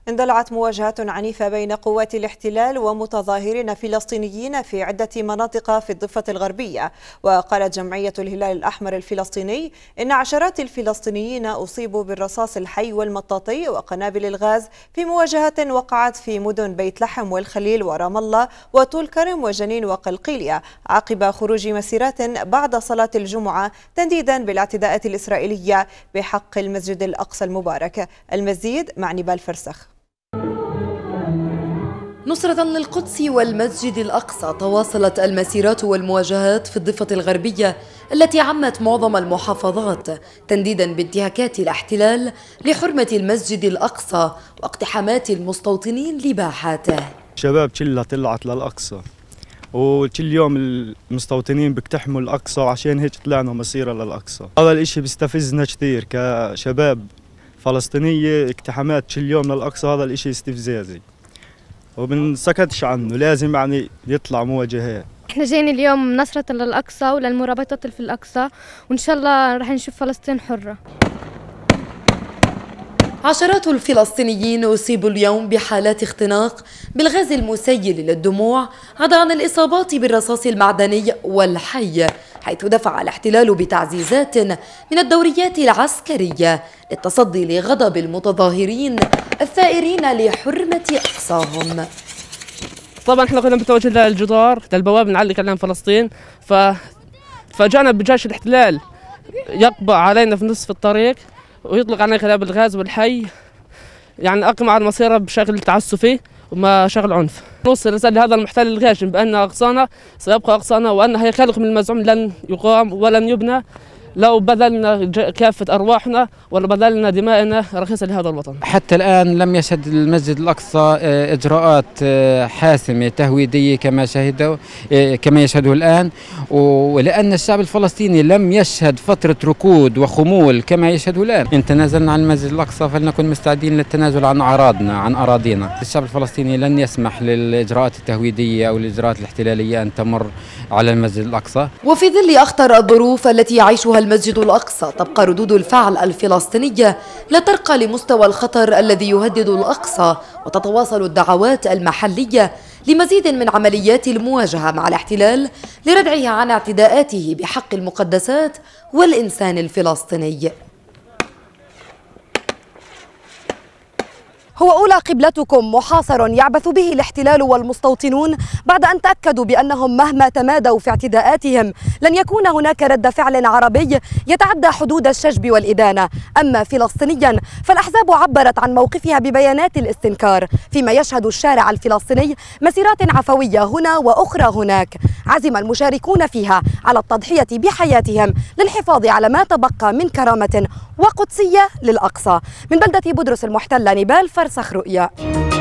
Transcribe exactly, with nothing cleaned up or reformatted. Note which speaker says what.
Speaker 1: اندلعت مواجهات عنيفة بين قوات الاحتلال ومتظاهرين فلسطينيين في عدة مناطق في الضفة الغربية. وقالت جمعية الهلال الأحمر الفلسطيني إن عشرات الفلسطينيين أصيبوا بالرصاص الحي والمطاطي وقنابل الغاز في مواجهات وقعت في مدن بيت لحم والخليل ورام الله وطول كرم وجنين وقلقيلية عقب خروج مسيرات بعد صلاة الجمعة تنديدا بالاعتداءات الإسرائيلية بحق المسجد الأقصى المبارك. المزيد مع نبال فرسخ.
Speaker 2: نصرة للقدس والمسجد الأقصى، تواصلت المسيرات والمواجهات في الضفة الغربية التي عمت معظم المحافظات تنديدا بانتهاكات الاحتلال لحرمة المسجد الأقصى واقتحامات المستوطنين لباحاته.
Speaker 3: شباب كلها طلعت للأقصى وكل يوم المستوطنين بيقتحموا الأقصى، وعشان هيك طلعنا مسيرة للأقصى. هذا الاشي بيستفزنا كثير كشباب فلسطينية، اقتحامات كل يوم للأقصى هذا الاشي استفزازي وبنسكتش عنه، لازم يعني يطلع مواجهات.
Speaker 4: احنا جايين اليوم نصرة للأقصى وللمرابطات في الأقصى، وإن شاء الله رح نشوف فلسطين حرة.
Speaker 2: عشرات الفلسطينيين أصيبوا اليوم بحالات اختناق بالغاز المسيل للدموع، عدا عن الإصابات بالرصاص المعدني والحي، حيث دفع الاحتلال بتعزيزات من الدوريات العسكرية للتصدي لغضب المتظاهرين الثائرين لحرمة أقصاهم.
Speaker 5: طبعا احنا كنا متوجه للجدار للبواب نعلق عليهم فلسطين، ف فجانا بجيش الاحتلال يقبض علينا في نصف الطريق ويطلق علينا قنابل الغاز والحي، يعني أقمع المسيرة بشكل تعسفي وما شغل عنف. نوصل رسالة لهذا المحتل الغاشم بأن أقصانا سيبقى أقصانا، وأن هيكلكم المزعوم لن يقام ولن يبنى لو بذلنا كافة أرواحنا ولا بذلنا دمائنا رخيصة لهذا الوطن.
Speaker 6: حتى الآن لم يشهد المسجد الأقصى إجراءات حاسمة تهويدية كما شهده كما يشهده الآن، ولأن الشعب الفلسطيني لم يشهد فترة ركود وخمول كما يشهده الآن. إن تنازلنا عن المسجد الأقصى فلنكن مستعدين للتنازل عن أراضنا عن أراضينا. الشعب الفلسطيني لن يسمح للإجراءات التهويدية أو الإجراءات الاحتلالية أن تمر على المسجد الأقصى.
Speaker 2: وفي ظل أخطر الظروف التي يعيشها المسجد الأقصى، تبقى ردود الفعل الفلسطينية لا ترقى لمستوى الخطر الذي يهدد الأقصى، وتتواصل الدعوات المحلية لمزيد من عمليات المواجهة مع الاحتلال لردعه عن اعتداءاته بحق المقدسات والإنسان الفلسطيني. هو أولى قبلتكم محاصر يعبث به الاحتلال والمستوطنون بعد أن تأكدوا بأنهم مهما تمادوا في اعتداءاتهم لن يكون هناك رد فعل عربي يتعدى حدود الشجب والإدانة. أما فلسطينيا فالأحزاب عبرت عن موقفها ببيانات الاستنكار، فيما يشهد الشارع الفلسطيني مسيرات عفوية هنا وأخرى هناك، عزم المشاركون فيها على التضحية بحياتهم للحفاظ على ما تبقى من كرامة وقدسية للأقصى. من بلدة بودرس المحتلة، نبال فرسخ، رؤيا.